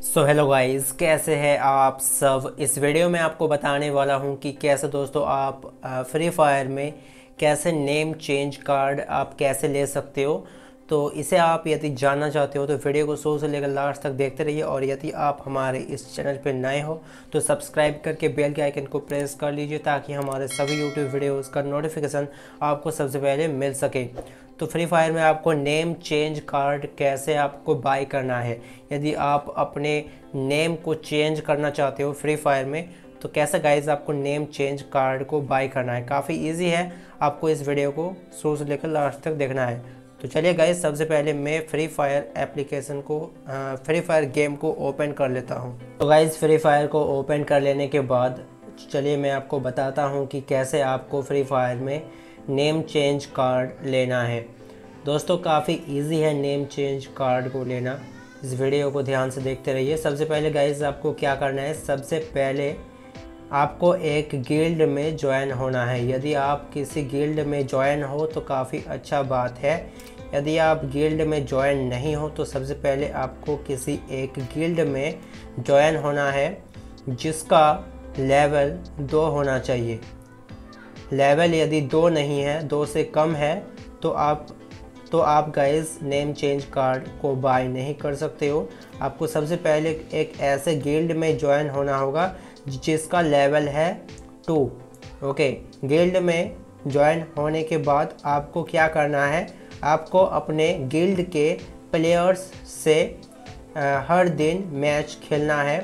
Hello guys, कैसे हैं आप सब। इस वीडियो में आपको बताने वाला हूं कि कैसे दोस्तों आप फ्री फायर में कैसे नेम चेंज कार्ड आप कैसे ले सकते हो। तो इसे आप यदि जानना चाहते हो तो वीडियो को शुरू से लेकर लास्ट तक देखते रहिए, और यदि आप हमारे इस चैनल पर नए हो तो सब्सक्राइब करके बेल के आइकन को प्रेस कर लीजिए ताकि हमारे सभी यूट्यूब वीडियोज़ का नोटिफिकेशन आपको सबसे पहले मिल सके। तो फ्री फायर में आपको नेम चेंज कार्ड कैसे आपको बाय करना है, यदि आप अपने नेम को चेंज करना चाहते हो फ्री फायर में तो कैसे गाइज आपको नेम चेंज कार्ड को बाय करना है। काफ़ी इजी है, आपको इस वीडियो को शुरू से लेकर लास्ट तक देखना है। तो चलिए गाइज, सबसे पहले मैं फ्री फायर एप्लीकेशन को फ्री फायर गेम को ओपन कर लेता हूँ। तो गाइज फ्री फायर को ओपन कर लेने के बाद चलिए मैं आपको बताता हूँ कि कैसे आपको फ्री फायर में नेम चेंज कार्ड लेना है। दोस्तों काफ़ी इजी है नेम चेंज कार्ड को लेना, इस वीडियो को ध्यान से देखते रहिए। सबसे पहले गाइज आपको क्या करना है, सबसे पहले आपको एक गिल्ड में ज्वाइन होना है। यदि आप किसी गिल्ड में ज्वाइन हो तो काफ़ी अच्छा बात है। यदि आप गिल्ड में ज्वाइन नहीं हो तो सबसे पहले आपको किसी एक गिल्ड में ज्वाइन होना है जिसका लेवल 2 होना चाहिए। लेवल यदि 2 नहीं है, 2 से कम है तो आप गाइस नेम चेंज कार्ड को बाय नहीं कर सकते हो। आपको सबसे पहले एक ऐसे गिल्ड में ज्वाइन होना होगा जिसका लेवल है 2। ओके, गिल्ड में ज्वाइन होने के बाद आपको क्या करना है, आपको अपने गिल्ड के प्लेयर्स से हर दिन मैच खेलना है।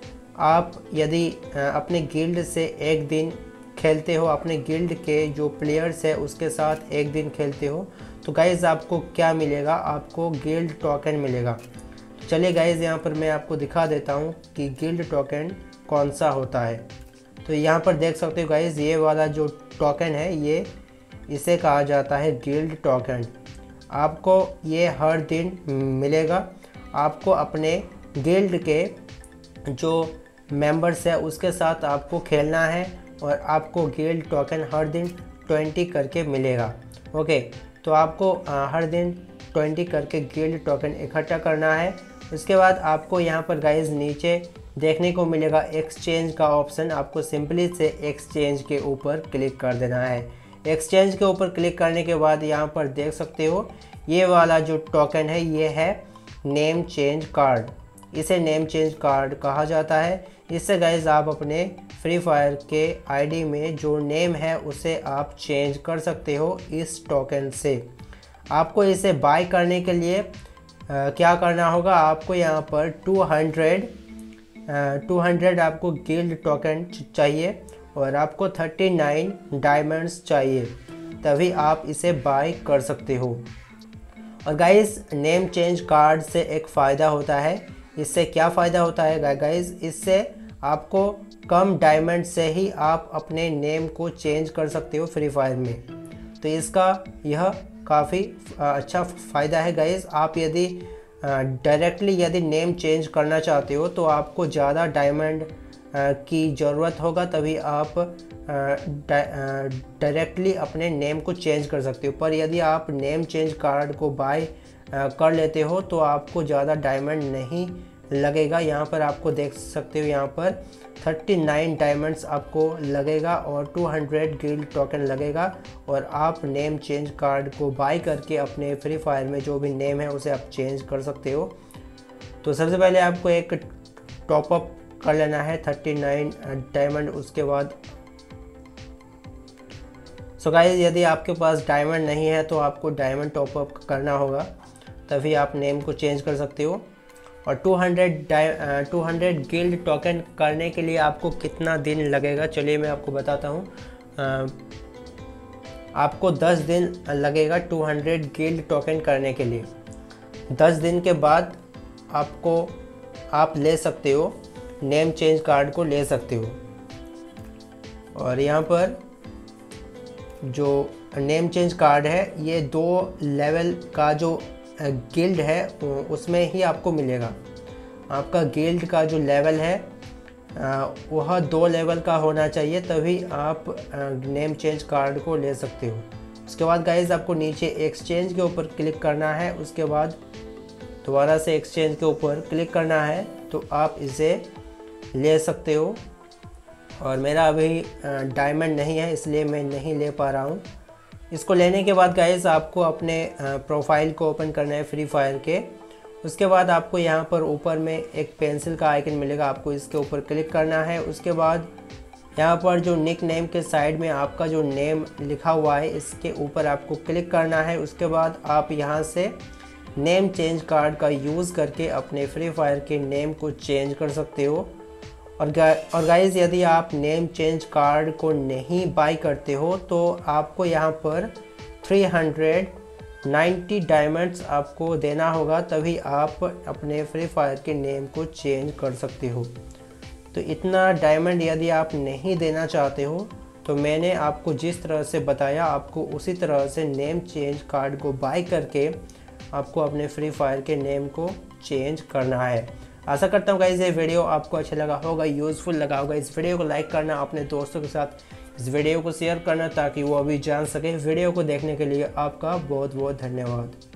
आप यदि अपने गिल्ड से एक दिन खेलते हो, अपने गिल्ड के जो प्लेयर्स है उसके साथ एक दिन खेलते हो तो गाइज़ आपको क्या मिलेगा, आपको गिल्ड टोकन मिलेगा। तो चलिए गाइज़ यहाँ पर मैं आपको दिखा देता हूँ कि गिल्ड टोकन कौन सा होता है। तो यहाँ पर देख सकते हो गाइज़, ये वाला जो टोकन है इसे कहा जाता है गिल्ड टोकन। आपको ये हर दिन मिलेगा। आपको अपने गिल्ड के जो मेंबर्स है उसके साथ आपको खेलना है और आपको गिल्ड टोकन हर दिन 20 करके मिलेगा। ओके, तो आपको हर दिन 20 करके गिल्ड टोकन इकट्ठा करना है। उसके बाद आपको यहाँ पर गाइज नीचे देखने को मिलेगा एक्सचेंज का ऑप्शन। आपको सिंपली से एक्सचेंज के ऊपर क्लिक कर देना है। एक्सचेंज के ऊपर क्लिक करने के बाद यहाँ पर देख सकते हो ये वाला जो टोकन है ये है नेम चेंज कार्ड। इसे नेम चेंज कार्ड कहा जाता है। इससे गाइज आप अपने फ्री फायर के आईडी में जो नेम है उसे आप चेंज कर सकते हो इस टोकन से। आपको इसे बाय करने के लिए क्या करना होगा, आपको यहाँ पर 200 आपको गिल्ड टोकन चाहिए और आपको 39 डायमंड्स चाहिए, तभी आप इसे बाय कर सकते हो। और गाइज नेम चेंज कार्ड से एक फ़ायदा होता है। इससे क्या फ़ायदा होता है गाइज, इससे आपको कम डायमंड से ही आप अपने नेम को चेंज कर सकते हो फ्री फायर में। तो इसका यह काफ़ी अच्छा फ़ायदा है गाइज। आप यदि डायरेक्टली यदि नेम चेंज करना चाहते हो तो आपको ज़्यादा डायमंड की ज़रूरत होगा, तभी आप डायरेक्टली अपने नेम को चेंज कर सकते हो। पर यदि आप नेम चेंज कार्ड को बाय कर लेते हो तो आपको ज़्यादा डायमंड नहीं लगेगा। यहाँ पर आपको देख सकते हो, यहाँ पर 39 डायमंड्स आपको लगेगा और 200 गिल्ड टोकन लगेगा और आप नेम चेंज कार्ड को बाय करके अपने फ्री फायर में जो भी नेम है उसे आप चेंज कर सकते हो। तो सबसे पहले आपको एक टॉपअप कर लेना है 39 डायमंड। उसके बाद सो गाइस, यदि आपके पास डायमंड नहीं है तो आपको डायमंड टॉपअप करना होगा, तभी आप नेम को चेंज कर सकते हो। और 200 गिल्ड टोकन करने के लिए आपको कितना दिन लगेगा, चलिए मैं आपको बताता हूँ। आपको 10 दिन लगेगा 200 गिल्ड टोकन करने के लिए। 10 दिन के बाद आप ले सकते हो, नेम चेंज कार्ड को ले सकते हो। और यहाँ पर जो नेम चेंज कार्ड है ये 2 लेवल का जो गिल्ड है उसमें ही आपको मिलेगा। आपका गिल्ड का जो लेवल है वह 2 लेवल का होना चाहिए, तभी आप नेम चेंज कार्ड को ले सकते हो। उसके बाद गाइज आपको नीचे एक्सचेंज के ऊपर क्लिक करना है। उसके बाद दोबारा से एक्सचेंज के ऊपर क्लिक करना है तो आप इसे ले सकते हो। और मेरा अभी डायमंड नहीं है इसलिए मैं नहीं ले पा रहा हूँ। इसको लेने के बाद गाइस आपको अपने प्रोफाइल को ओपन करना है फ्री फायर के। उसके बाद आपको यहाँ पर ऊपर में एक पेंसिल का आइकन मिलेगा, आपको इसके ऊपर क्लिक करना है। उसके बाद यहाँ पर जो निक नेम के साइड में आपका जो नेम लिखा हुआ है इसके ऊपर आपको क्लिक करना है। उसके बाद आप यहाँ से नेम चेंज कार्ड का यूज़ करके अपने फ्री फायर के नेम को चेंज कर सकते हो। और गाइस यदि आप नेम चेंज कार्ड को नहीं बाय करते हो तो आपको यहाँ पर 390 डायमंड्स आपको देना होगा, तभी आप अपने फ्री फायर के नेम को चेंज कर सकते हो। तो इतना डायमंड यदि आप नहीं देना चाहते हो तो मैंने आपको जिस तरह से बताया आपको उसी तरह से नेम चेंज कार्ड को बाय करके आपको अपने फ्री फायर के नेम को चेंज करना है। आशा करता हूँ गाइस ये वीडियो आपको अच्छा लगा होगा, यूज़फुल लगा होगा। इस वीडियो को लाइक करना, अपने दोस्तों के साथ इस वीडियो को शेयर करना ताकि वो भी जान सके। वीडियो को देखने के लिए आपका बहुत बहुत धन्यवाद।